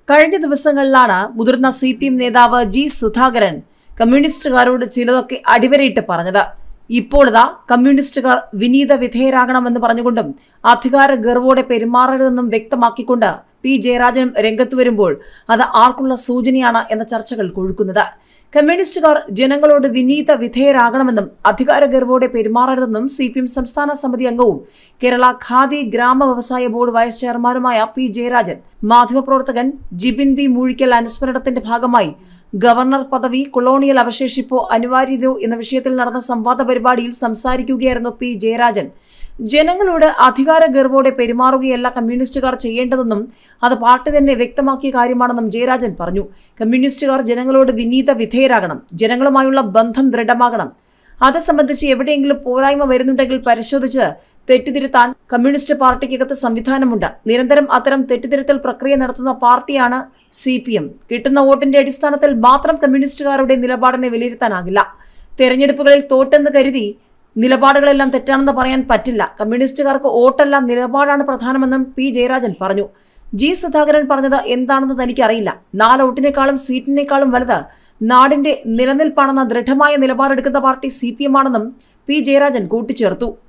കഴിഞ്ഞ ദിവസങ്ങളിലാണ് മുതിർന്ന CPM നേതാവ് G. സുധാകരൻ കമ്മ്യൂണിസ്റ്റുകാരോട് ചിലതൊക്കെ അടിവരയിട്ട് പറഞ്ഞത്. ഇപ്പോൾ ഇതാ കമ്മ്യൂണിസ്റ്റുകാർ വിനീത വിധേയരാകണമെന്ന് പറഞ്ഞുകൊണ്ടും അധികാര ഗർവോടെ പെരുമാറരുതെന്നും വ്യക്തമാക്കിക്കൊണ്ട് P. ജയരാജനും രംഗത്ത് വരുമ്പോൾ അത് ആർക്കുള്ള സൂചനയാണ് എന്ന ചർച്ചകൾ കൊഴുക്കുന്നത്. കമ്മ്യൂണിസ്റ്റുകാർ ജനങ്ങളോട് വിനീത വിധേയരാകണമെന്നും അധികാര ഗർവോടെ പെരുമാറരുതെന്നും CPM സംസ്ഥാന സമിതി അംഗവും കേരള ഖാദി ഗ്രാമ വ്യവസായ ബോർഡ് വൈസ് ചെയർമാനുമായ P. ജയരാജൻ മാധ്യമപ്രവർത്തകൻ ജിബിൻ ബി മൂഴിക്കൽ അനുസ്മരണത്തിന്റെ ഭാഗമായി ഗവർണർ പദവി കൊളോണിയൽ അവശേഷിപ്പോ അനിവാര്യതയോ എന്ന വിഷയത്തിൽ നടന്ന സംവാദ പരിപാടിയിൽ സംസാരിക്കുകയായിരുന്നു P. ജയരാജൻ. ജനങ്ങളോട് അധികാര ഗർവോടെ പെരുമാറുകയല്ല കമ്മ്യൂണിസ്റ്റുകാർ ചെയ്യേണ്ടതെന്നും അത് പാർട്ടി തന്നെ വ്യക്തമാക്കിയ കാര്യമാണെന്നും ജയരാജൻ പറഞ്ഞു. കമ്മ്യൂണിസ്റ്റുകാർ ജനങ്ങളോട് വിനീത വിധേയരാകണം, ജനങ്ങളുമായുള്ള ബന്ധം ദൃഢമാകണം. അത് സംബന്ധിച്ച് എവിടെയെങ്കിലും പോരായ്മ വരുന്നുണ്ടെങ്കിൽ പരിശോധിച്ച് തെറ്റുതിരുത്താൻ കമ്മ്യൂണിസ്റ്റ് പാർട്ടിക്കകത്ത് സംവിധാനമുണ്ട്. നിരന്തരം അത്തരം തെറ്റുതിരുത്തൽ പ്രക്രിയ നടത്തുന്ന പാർട്ടിയാണ് CPM. കിട്ടുന്ന വോട്ടിന്റെ അടിസ്ഥാനത്തിൽ മാത്രം കമ്മ്യൂണിസ്റ്റുകാരുടെ നിലപാടിനെ വിലയിരുത്താനാകില്ല. തെരഞ്ഞെടുപ്പുകളിൽ തോറ്റെന്ന് കരുതി നിലപാടുകളെല്ലാം തെറ്റാണെന്ന് പറയാൻ പറ്റില്ല. കമ്മ്യൂണിസ്റ്റുകാർക്ക് വോട്ടല്ല നിലപാടാണ് പ്രധാനമെന്നും P. ജയരാജൻ പറഞ്ഞു. G. സുധാകരൻ പറഞ്ഞത് എന്താണെന്ന് തനിക്കറിയില്ല. 4 വോട്ടിനേക്കാളും സീറ്റിനേക്കാളും വലുത് നാടിന്റെ നിലനിൽപ്പാണെന്ന ദൃഢമായ നിലപാടെടുക്കുന്ന പാർട്ടി CPM ആണെന്നും P. ജയരാജൻ കൂട്ടിച്ചേർത്തു.